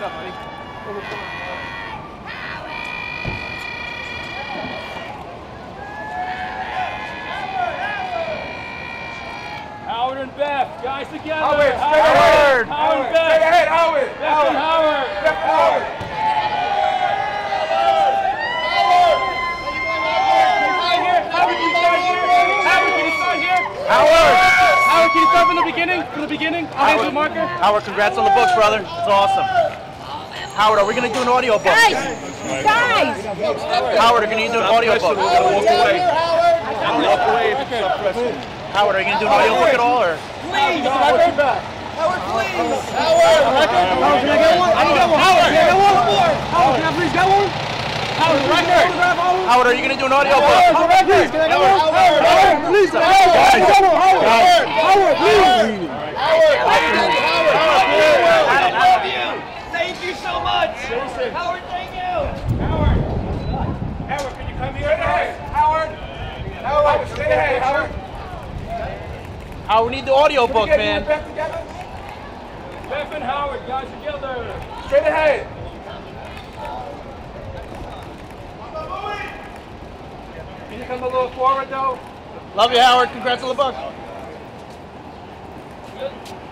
up, buddy? Howard and Beth, guys together. Howard. Howard and Beth. Straight ahead, Howard. Beth and Howard. Beth and Howard. Howard, can you start from the beginning? From the beginning? Howard, marker. Howard, congrats on the books, brother. It's awesome. Howard, are we going to do an audio book? Guys! Howard, are you going to do an audio book? Walk away. Walk away. Howard, are you going to do an audio book at all? Or? Please! Howard, please! Howard, can I get one? I can get one. Howard, can I get one? Howard, can I please get one? Howard, record. Howard, are you going to do an audio book? Howard, please, can I get one? Howard, please. Howard, please. Thank you so much! Howard, thank you! Howard, can you come here? Howard. Howard, straight ahead, Howard. Howard, we need the audio book, man. Beth together? Beth and Howard, guys together. Straight ahead. Can you come a little forward, though? Love you, Howard. Congrats on the book. Good.